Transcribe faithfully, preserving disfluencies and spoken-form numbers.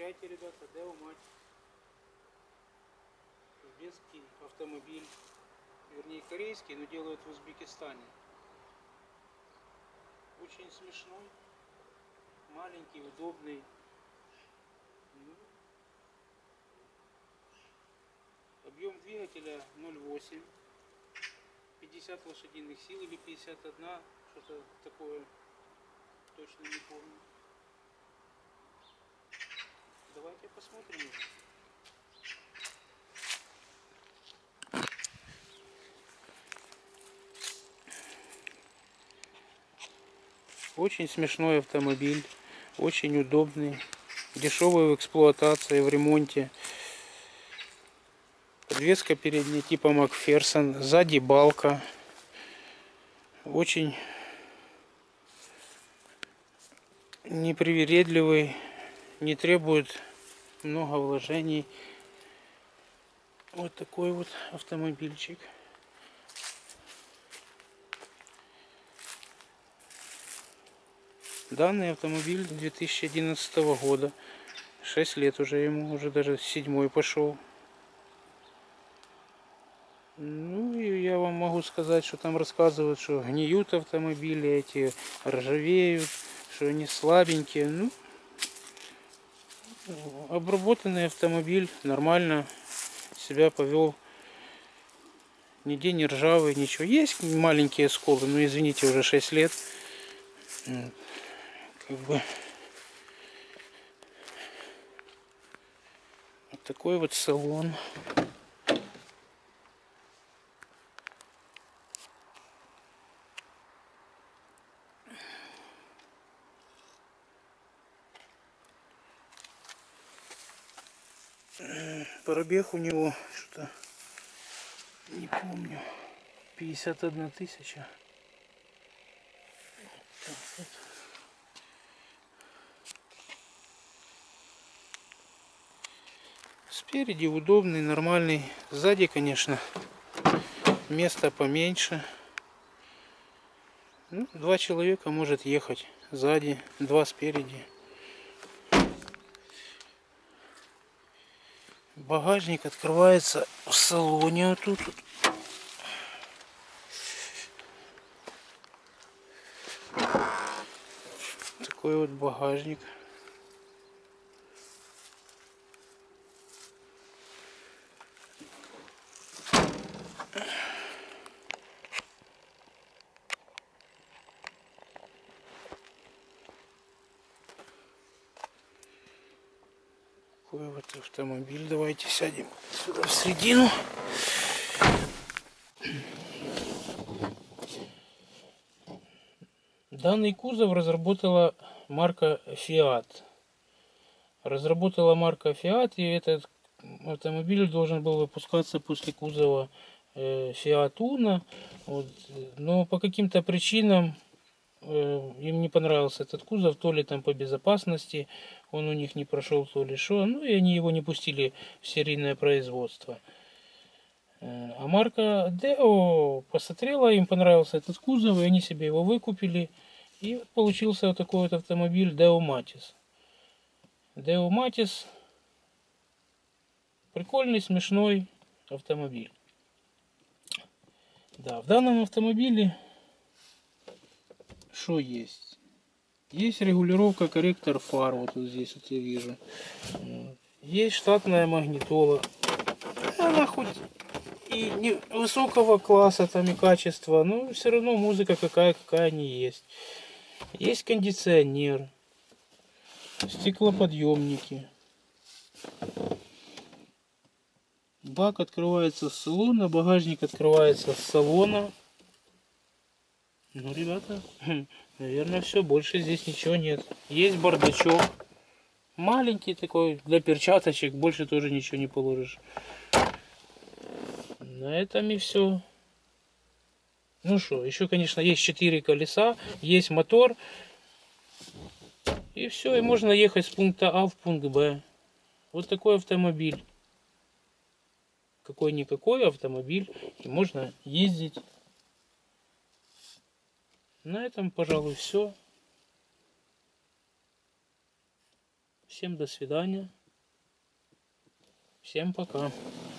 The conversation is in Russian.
Встречайте, ребята, Део Мать. Узбекский автомобиль, вернее корейский, но делают в Узбекистане. Очень смешной, маленький, удобный. Объем двигателя ноль восемь, пятьдесят лошадиных сил или пятьдесят один, что-то такое, точно не помню. Давайте посмотрим. Очень смешной автомобиль, очень удобный, дешевый в эксплуатации, в ремонте. Подвеска передняя типа Макферсон, сзади балка. Очень непривередливый, не требует много вложений. Вот такой вот автомобильчик. Данный автомобиль две тысячи одиннадцатого года. шесть лет уже ему, уже даже седьмой пошел. Ну и я вам могу сказать, что там рассказывают, что гниют автомобили эти, ржавеют, что они слабенькие. Ну, обработанный автомобиль нормально себя повел. Нигде не ржавый, ничего. Есть маленькие сколы, но извините, уже шесть лет. Как бы вот такой вот салон. Пробег у него что-то не помню, пятьдесят одна тысяча. Так, вот. Спереди удобный, нормальный. Сзади, конечно, места поменьше. Ну, два человека может ехать сзади, два спереди. Багажник открывается в салоне. Вот тут. Такой вот багажник. Такой вот автомобиль. Давайте сядем сюда в середину. Данный кузов разработала марка Fiat. Разработала марка Fiat, и этот автомобиль должен был выпускаться после кузова Fiat Uno. Вот. Но по каким-то причинам им не понравился этот кузов, то ли там по безопасности он у них не прошел, то ли что, ну и они его не пустили в серийное производство. А марка Deo посмотрела, им понравился этот кузов, и они себе его выкупили, и получился вот такой вот автомобиль Deo Matiz. Deo Matiz прикольный, смешной автомобиль. Да, в данном автомобиле что есть? Есть регулировка, корректор фар, вот, вот здесь вот я вижу. Есть штатная магнитола. Она хоть и не высокого класса там и качества, но все равно музыка какая какая не есть. Есть кондиционер, стеклоподъемники. Бак открывается с салона, багажник открывается с салона. Ну, ребята, наверное, все, больше здесь ничего нет. Есть бардачок. Маленький такой, для перчаточек, больше тоже ничего не положишь. На этом и все. Ну что, еще, конечно, есть четыре колеса, есть мотор. И все, и можно ехать с пункта А в пункт Б. Вот такой автомобиль. Какой-никакой автомобиль. И можно ездить. На этом, пожалуй, все. Всем до свидания. Всем пока.